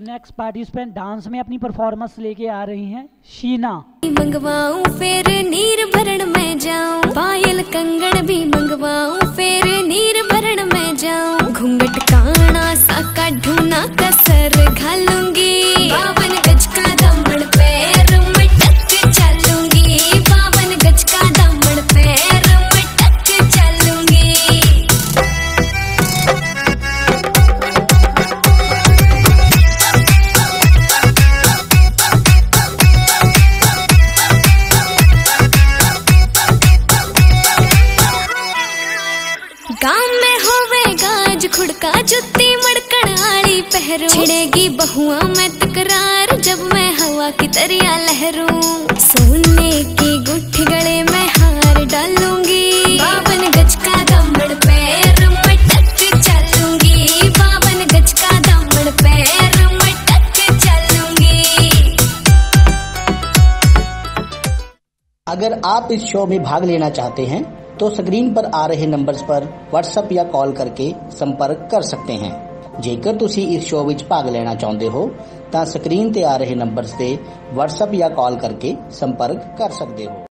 Next participant dance में अपनी performance लेके आ रही हैं शीना। मंगवाऊं फिर नीर भरण में जाऊं, पायल कंगन भी मंगवाऊं फिर नीर भरण में जाऊं, घूंघट काना सा काढूं कसर घालूंगी, 52 गज का दामन पैर में टक चलूंगी, 52 गज का दामन पैर में टक चलूंगी। गाँव में होवे गाज खुड़का जुत्ती मड़कन आली पहरू, छिड़ेगी बहुआ में तकरार जब मैं हवा की तरिया लहरूं, सोने की गुट्ठी गले में हार डालूंगी, 52 गज का दामन पैर में टक चलूंगी, 52 गज का दामन पैर में टक चलूंगी। अगर आप इस शो में भाग लेना चाहते हैं तो स्क्रीन पर आ रहे नंबर्स पर व्हाट्सएप या कॉल करके संपर्क कर सकते हैं। जेकर ਤੁਸੀਂ इस शो ਵਿੱਚ भाग लेना चाहते हो ਤਾਂ स्क्रीन ਤੇ आ रहे नंबर्स ਤੇ व्हाट्सएप या कॉल करके संपर्क कर सकते हो।